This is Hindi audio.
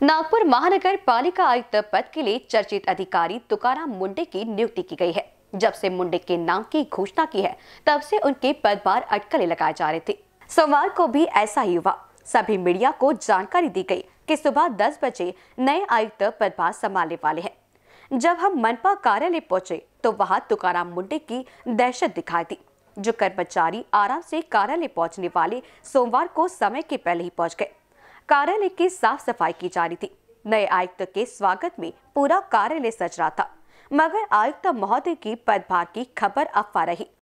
नागपुर महानगर पालिका आयुक्त पद के लिए चर्चित अधिकारी तुकाराम मुंडे की नियुक्ति की गई है। जब से मुंडे के नाम की घोषणा की है, तब से उनके पदभार अटकलें लगाए जा रहे थे। सोमवार को भी ऐसा ही हुआ। सभी मीडिया को जानकारी दी गई कि सुबह 10 बजे नए आयुक्त पदभार संभालने वाले हैं। जब हम मनपा कार्यालय पहुंचे तो वहां तुकाराम मुंडे की दहशत दिखाई दी। जो कर्मचारी आराम से कार्यालय पहुंचने वाले सोमवार को समय के पहले ही पहुंच गए। कार्यालय की साफ सफाई की जा रही थी। नए आयुक्त के स्वागत में पूरा कार्यालय सज रहा था, मगर आयुक्त महोदय की पदभार की खबर अफवाह रही।